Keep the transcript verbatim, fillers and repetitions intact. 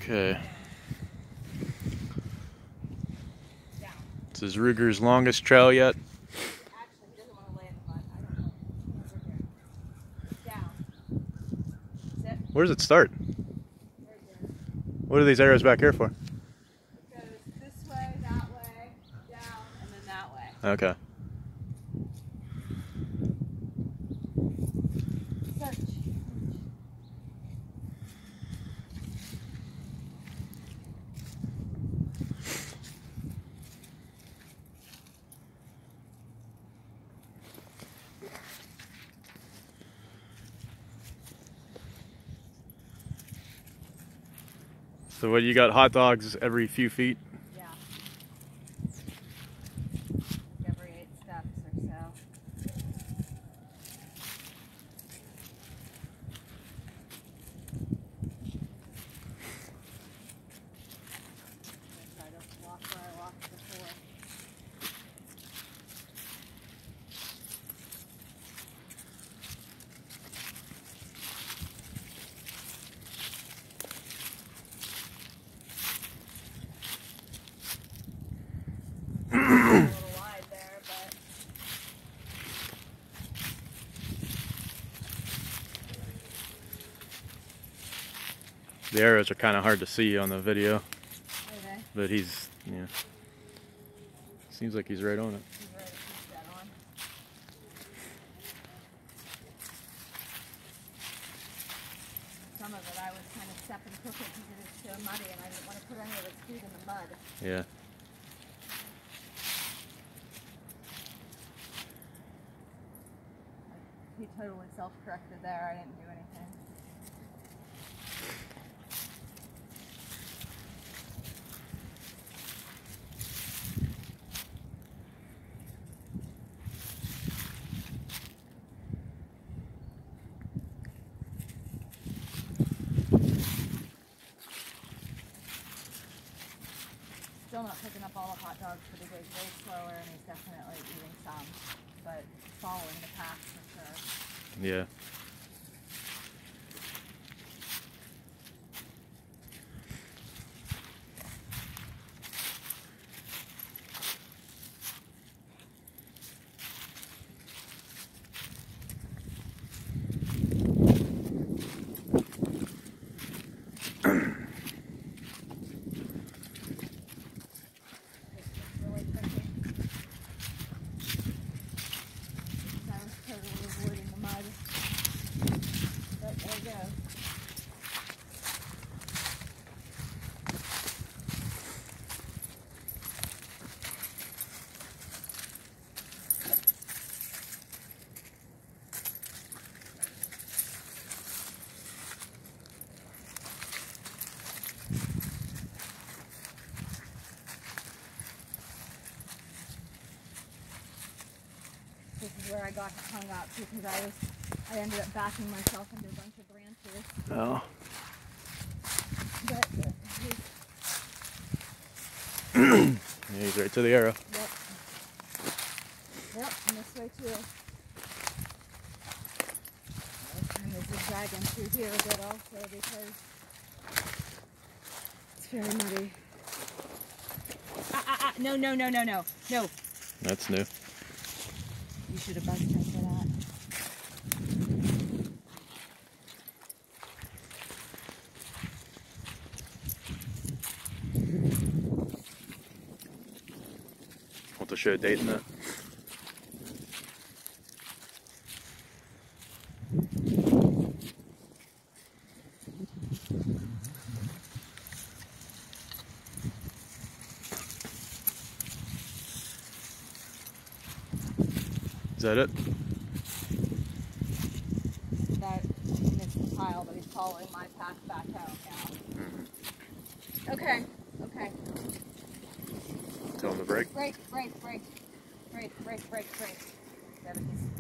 Okay. This is Ruger's longest trail yet. Actually, he doesn't want to lay in the mud. I don't know. Down. Sit. Where does it start? Right there. What are these arrows back here for? It goes this way, that way, down, and then that way. Okay. Search. So what, you got hot dogs every few feet? Yeah. Every eight steps or so. I try to walk where I walked before. A little wide there, but The arrows are kind of hard to see on the video, okay. but he's, yeah, seems like he's right on it. He's ready to keep that on. Some of it I was kind of stepping crooked because it was so muddy and I didn't want to put any of its feet in the mud. Yeah. He totally self-corrected there. I didn't do anything. Still not picking up all the hot dogs, but he goes way slower and he's definitely eating some, but following the path for sure. Yeah. Really tricky. I was totally avoiding the mud. But there you go. This is where I got hung up because I was, I ended up backing myself into a bunch of branches. Oh. But uh, he's, Yeah, he's right to the arrow. yep. Yep, and this way too. I was kind of zigzagging through here a bit also because it's very muddy. Ah, ah, ah, no, no, no, no, no, no. That's new. You should have buzzed him for that. Want to show a date in that? Is that it? That missed the pile, but he's following my path back home now. Okay, okay. Tell him to break. Break, break, break. Break, break, break, break. Yeah, but he's